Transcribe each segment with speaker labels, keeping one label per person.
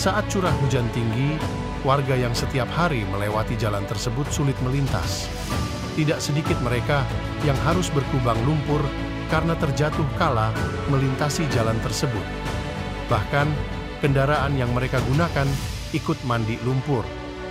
Speaker 1: Saat curah hujan tinggi, warga yang setiap hari melewati jalan tersebut sulit melintas. Tidak sedikit mereka yang harus berkubang lumpur karena terjatuh kala melintasi jalan tersebut. Bahkan, kendaraan yang mereka gunakan ikut mandi lumpur.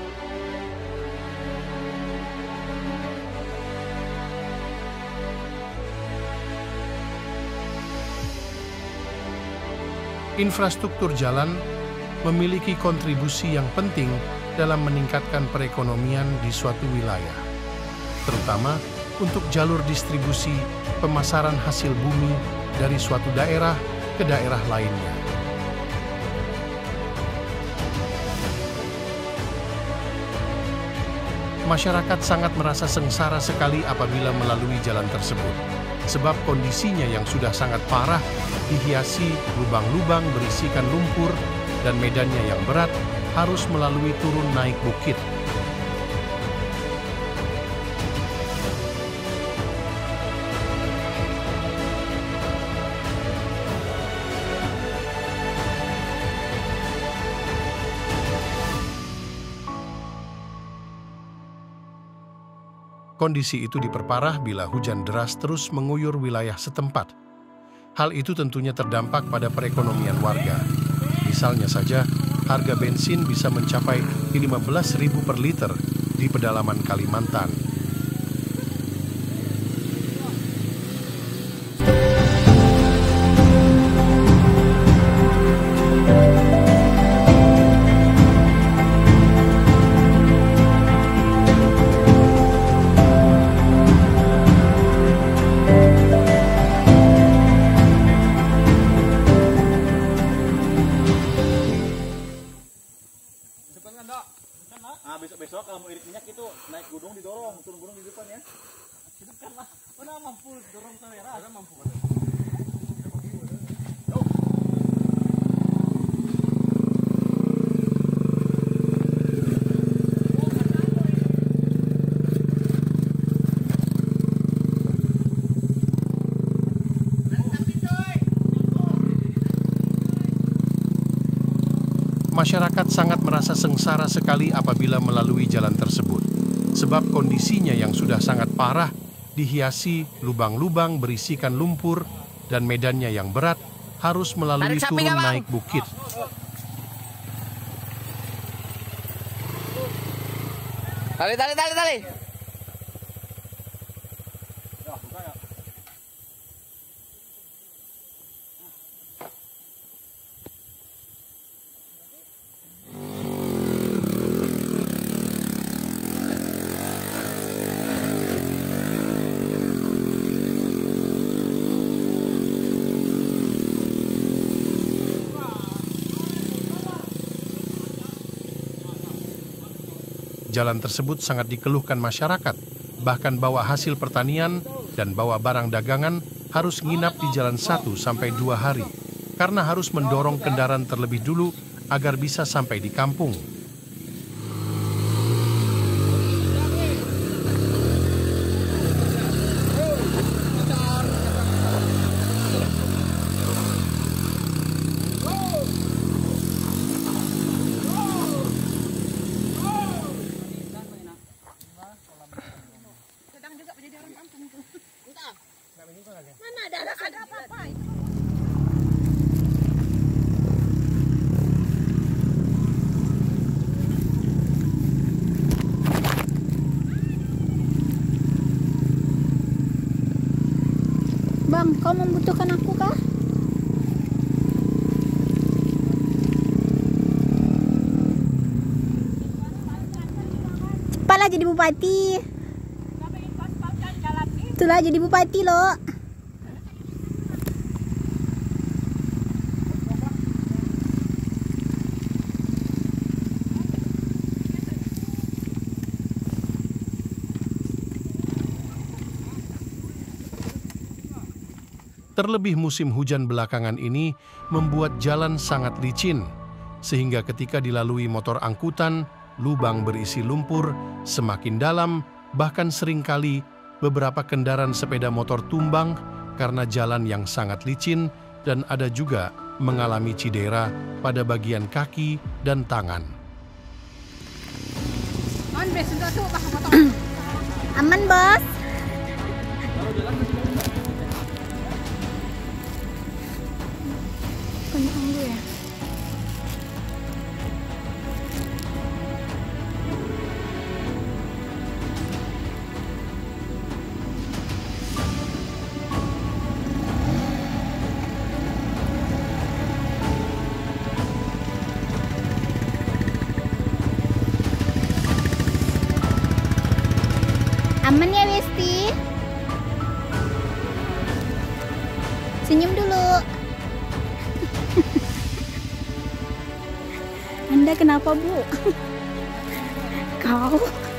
Speaker 1: Infrastruktur jalan memiliki kontribusi yang penting dalam meningkatkan perekonomian di suatu wilayah, terutama untuk jalur distribusi pemasaran hasil bumi dari suatu daerah ke daerah lainnya. Masyarakat sangat merasa sengsara sekali apabila melalui jalan tersebut, sebab kondisinya yang sudah sangat parah dihiasi lubang-lubang berisikan lumpur dan medannya yang berat harus melalui turun naik bukit. Kondisi itu diperparah bila hujan deras terus mengguyur wilayah setempat. Hal itu tentunya terdampak pada perekonomian warga. Misalnya saja, harga bensin bisa mencapai 15.000 per liter di pedalaman Kalimantan.
Speaker 2: Besok-besok kalau mau irit minyak itu naik gunung didorong, turun gunung di depan ya. Hidupkanlah, mana mampu dorong kamera? Ada mampu.
Speaker 1: Masyarakat sangat merasa sengsara sekali apabila melalui jalan tersebut, sebab kondisinya yang sudah sangat parah dihiasi lubang-lubang berisikan lumpur dan medannya yang berat harus melalui turun naik bukit.
Speaker 3: Tali.
Speaker 1: Jalan tersebut sangat dikeluhkan masyarakat, bahkan bawa hasil pertanian dan bawa barang dagangan harus nginap di jalan 1 sampai 2 hari, karena harus mendorong kendaraan terlebih dulu agar bisa sampai di kampung.
Speaker 4: Mana ada apa-apa itu. Bang, kau membutuhkan aku kah? Cepatlah jadi bupati. Itulah jadi bupati loh.
Speaker 1: Terlebih musim hujan belakangan ini membuat jalan sangat licin, sehingga ketika dilalui motor angkutan, lubang berisi lumpur semakin dalam, bahkan seringkali beberapa kendaraan sepeda motor tumbang karena jalan yang sangat licin dan ada juga mengalami cedera pada bagian kaki dan tangan.
Speaker 4: Aman, Bos. Kencang gue ya. Aman ya, Besti? Senyum dulu. Anda kenapa, Bu? Kau?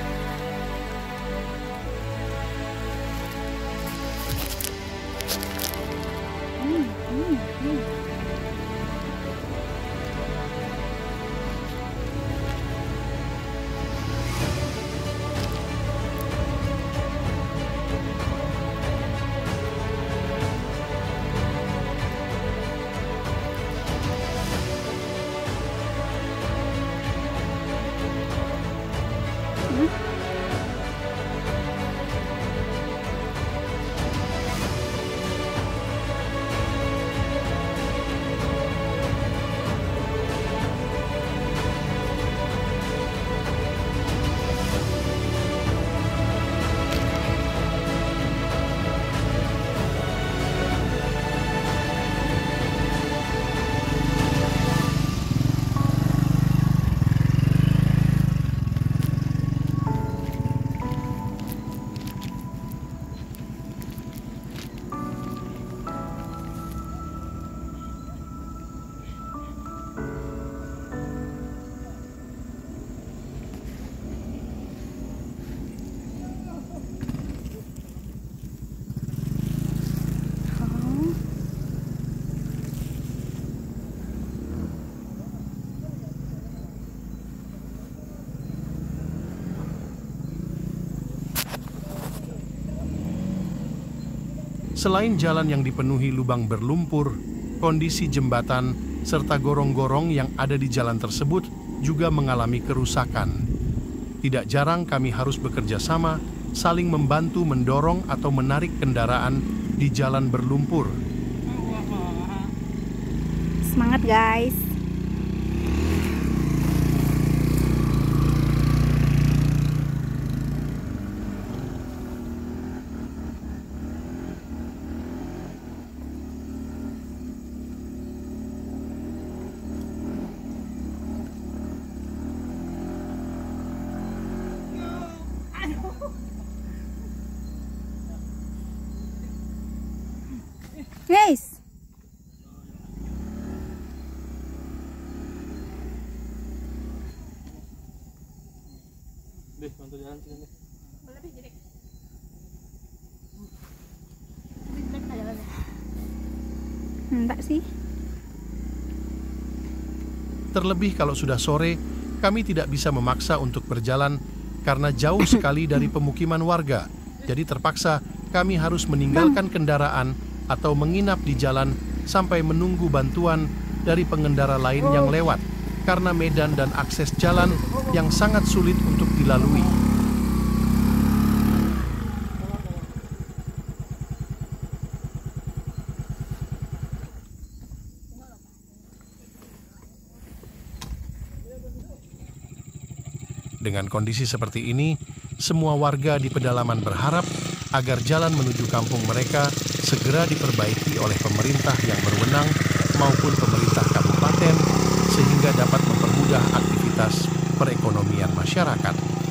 Speaker 1: Selain jalan yang dipenuhi lubang berlumpur, kondisi jembatan serta gorong-gorong yang ada di jalan tersebut juga mengalami kerusakan. Tidak jarang kami harus bekerja sama, saling membantu mendorong atau menarik kendaraan di jalan berlumpur.
Speaker 4: Semangat, guys. Guys,
Speaker 2: Deh, bantu jalan sini.
Speaker 4: enggak sih.
Speaker 1: Terlebih kalau sudah sore, kami tidak bisa memaksa untuk berjalan karena jauh sekali dari pemukiman warga. Jadi terpaksa kami harus meninggalkan kendaraan atau menginap di jalan sampai menunggu bantuan dari pengendara lain yang lewat karena medan dan akses jalan yang sangat sulit untuk dilalui. Dengan kondisi seperti ini, semua warga di pedalaman berharap agar jalan menuju kampung mereka segera diperbaiki oleh pemerintah yang berwenang maupun pemerintah kabupaten sehingga dapat mempermudah aktivitas perekonomian masyarakat.